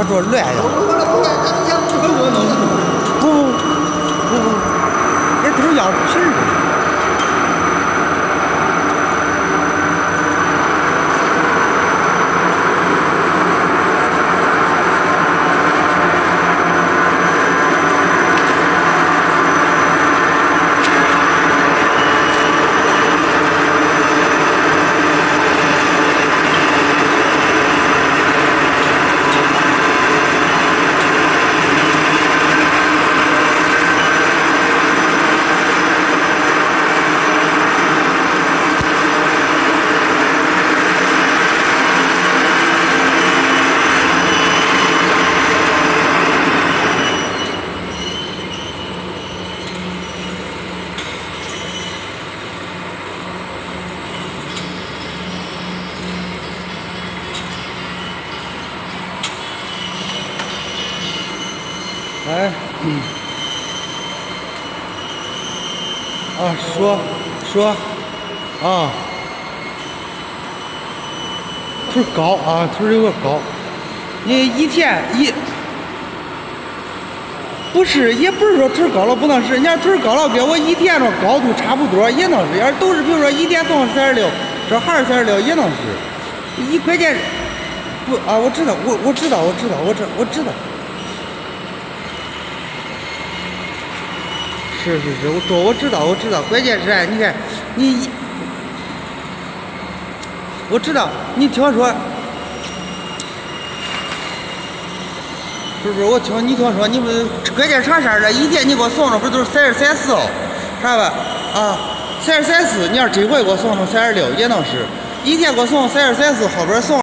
他说乱呀。不，那都是羊皮儿。哎，说，啊，头高啊，头有个高，你一天不是，也不是说头高了不能使，人家头高了跟我一天的高度差不多也能使，要是都是比如说一天送46，这还是46也能使，一块钱不啊，我知道。是，我知道，关键是你看我知道，你听我说，是不是？你听我说，你们关键啥事儿了？一天你给我送的不是都是42.34哦，知道吧？啊，42.34，你要是这回给我送成46也能使，一天给我送42.34，后边送。